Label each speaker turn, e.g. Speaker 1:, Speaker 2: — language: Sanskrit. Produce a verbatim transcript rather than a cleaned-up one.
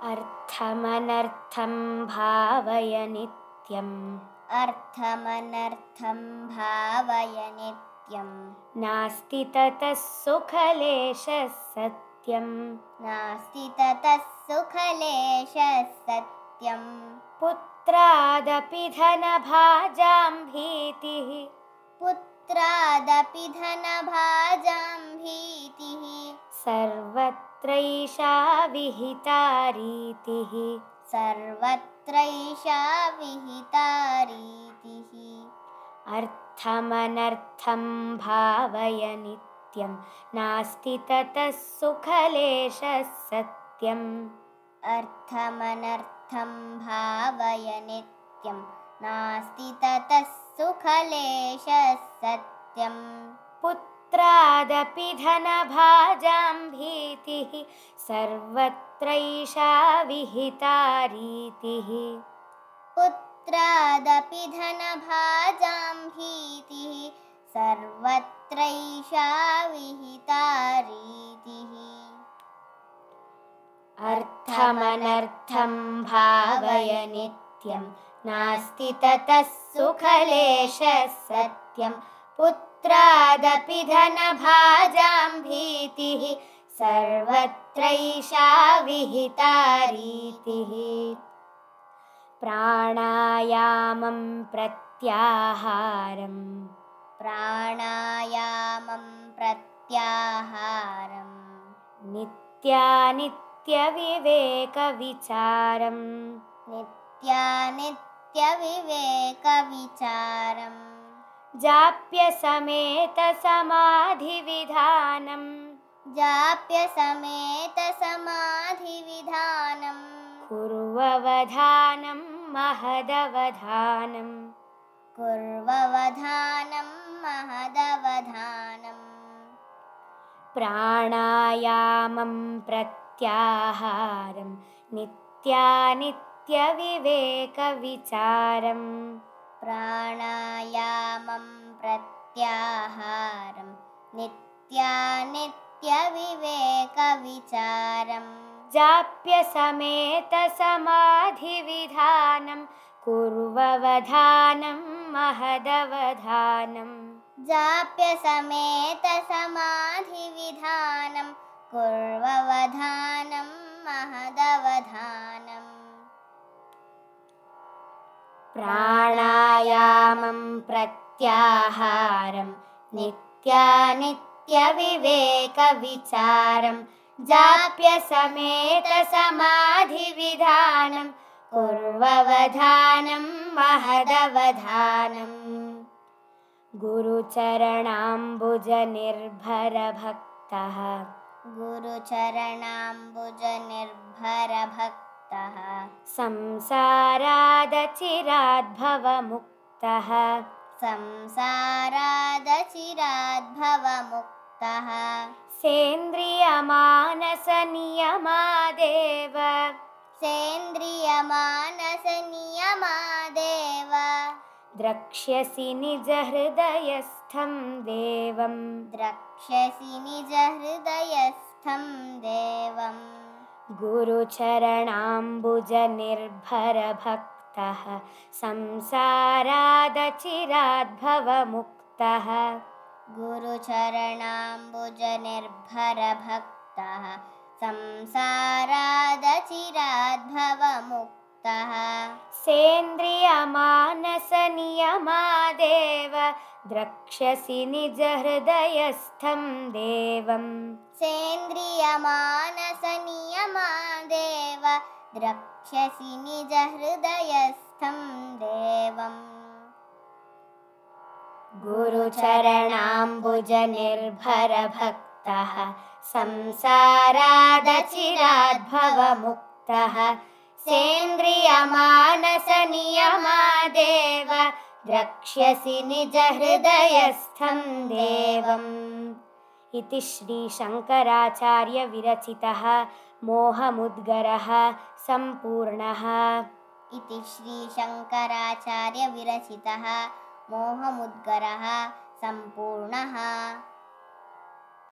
Speaker 1: अर्थमनर्थं भावय नित्यम्
Speaker 2: अर्थमनर्थं भावय नित्यं
Speaker 1: नास्ति ततः सुखलेशः सत्यम्
Speaker 2: नास्ति ततः सुखलेशः सत्यम्
Speaker 1: पुत्रादपि धनभाजां भीतिः
Speaker 2: पुत्रादपि धनभाजां भीतिः
Speaker 1: सर्वत्रैषा विहिता रीतिः
Speaker 2: सर्वत्रैषा विहिता रीतिः
Speaker 1: अर्थमनर्थं भावय नित्यं नास्ति ततः सुखलेशः सत्यम्
Speaker 2: अर्थमनर्थं भावय नित्यं नास्ति ततः सुखलेशः सत्यम्
Speaker 1: पुत्रादपि धनभाजां भीतिः सर्वत्रैषा विहिता रीतिः
Speaker 2: पुत्रादपि धनभाजां भीतिः सर्वत्रैषा विहिता रीतिः
Speaker 1: अर्थमनर्थं भावय नित्यं नास्ति ततः सुखलेशः सत्यं पुत्रादपि धनभाजां भीतिः सर्वत्रैषा विहिता रीतिः प्राणायामं प्रत्याहारं
Speaker 2: प्राणायामं प्रत्याहारं
Speaker 1: नित्यानित्यविवेकविचारं
Speaker 2: नित्यानित्यविवेकविचारं
Speaker 1: जाप्यसमेतसमाधिविधानं
Speaker 2: जाप्यसमेतसमाधिविधानं
Speaker 1: कुर्ववधानं महदवधानं
Speaker 2: कुर्ववधानं महदवधानम्
Speaker 1: प्राणायामं प्रत्याहारं नित्यानित्यविवेकविचारं
Speaker 2: प्राणायामं प्रत्याहारं नित्यानित्यविवेकविचारं
Speaker 1: जाप्यसमेतसमाधिविधानं कुर्ववधानं महदवधानं
Speaker 2: जाप्यसमेतसमाधिविधानं कुर्ववधानं महदवधानम्
Speaker 1: प्राणायामं प्रत्याहारं नित्यानित्यविवेकविचारं जाप्यसमेतसमाधिविधानं कुर्ववधानं महदवधानम् गुरुचरणाम्बुजनिर्भरभक्तः
Speaker 2: गुरुचरणाम्बुजनिर्भरभक्तः
Speaker 1: संसारादचिराद्भवमुक्तः
Speaker 2: संसारादचिराद्भवमुक्तः
Speaker 1: सेन्द्रियमानसनियमादेव
Speaker 2: सेन्द्रियमानसनियमादेव
Speaker 1: द्रक्ष्यसि निजहृदयस्थं देवं
Speaker 2: द्रक्ष्यसि निजहृदयस्थं देवम्
Speaker 1: गुरुचरणाम्बुजनिर्भरभक्तः संसारादचिराद्भवमुक्तः
Speaker 2: गुरुचरणाम्बुजनिर्भरभक्तः संसारादचिराद्भवमुक्तः
Speaker 1: सेन्द्रियमानसनियमादेव द्रक्ष्यसि निजहृदयस्थं देवं
Speaker 2: सेन्द्रियमानसनियमादेव द्रक्ष्यसि निजहृदयस्थं देवम्
Speaker 1: गुरुचरणाम्बुजनिर्भरभक्तः संसारादचिराद्भवमुक्तः सेन्द्रियमानसनियमादेव द्रक्ष्यसि निजहृदयस्थं देवम् इति श्रीशङ्कराचार्यविरचितः मोहमुद्गरः सम्पूर्णः
Speaker 2: इति श्रीशङ्कराचार्यविरचितः मोहमुद्गरः सम्पूर्णः।